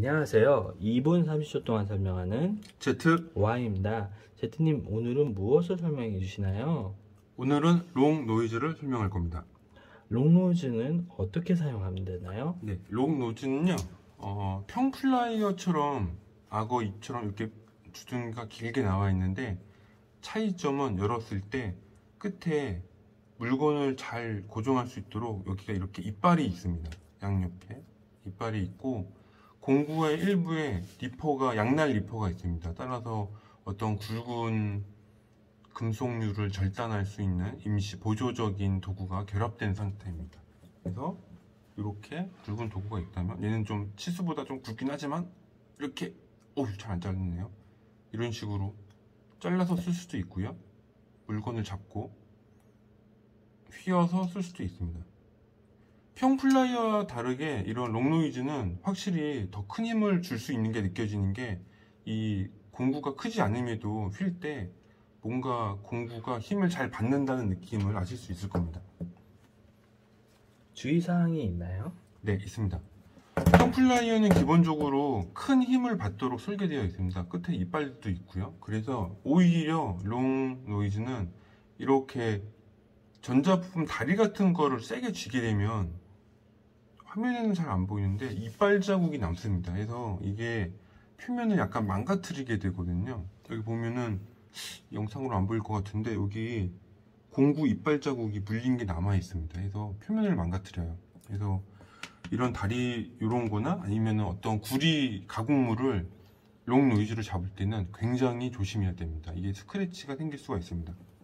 안녕하세요. 2분 30초 동안 설명하는 Y입니다. Z님, 오늘은 무엇을 설명해 주시나요? 오늘은 롱 노이즈를 설명할 겁니다. 롱노이즈는 어떻게 사용하면 되나요? 네, 롱 노이즈는요, 평플라이어처럼 악어 입처럼 이렇게 주둥이가 길게 나와 있는데, 차이점은 열었을 때 끝에 물건을 잘 고정할 수 있도록 여기가 이렇게 이빨이 있습니다. 양옆에 이빨이 있고, 공구의 일부에 리퍼가, 양날 리퍼가 있습니다. 따라서 어떤 굵은 금속류를 절단할 수 있는 임시 보조적인 도구가 결합된 상태입니다. 그래서 이렇게 굵은 도구가 있다면, 얘는 좀 치수보다 좀 굵긴 하지만 이렇게 잘 안 잘리네요. 이런 식으로 잘라서 쓸 수도 있고요, 물건을 잡고 휘어서 쓸 수도 있습니다. 평플라이어와 다르게 이런 롱노이즈는 확실히 더 큰 힘을 줄 수 있는 게 느껴지는 게, 이 공구가 크지 않음에도 휠 때 뭔가 공구가 힘을 잘 받는다는 느낌을 아실 수 있을 겁니다. 주의사항이 있나요? 네, 있습니다. 평플라이어는 기본적으로 큰 힘을 받도록 설계되어 있습니다. 끝에 이빨도 있고요. 그래서 오히려 롱 노이즈는 이렇게 전자부품 다리 같은 거를 세게 쥐게 되면 화면에는 잘 안 보이는데 이빨 자국이 남습니다. 그래서 이게 표면을 약간 망가뜨리게 되거든요. 여기 보면은 영상으로 안 보일 것 같은데 여기 공구 이빨 자국이 물린 게 남아 있습니다. 그래서 표면을 망가뜨려요. 그래서 이런 다리 이런 거나 아니면 어떤 구리 가공물을 롱 노이즈를 잡을 때는 굉장히 조심해야 됩니다. 이게 스크래치가 생길 수가 있습니다.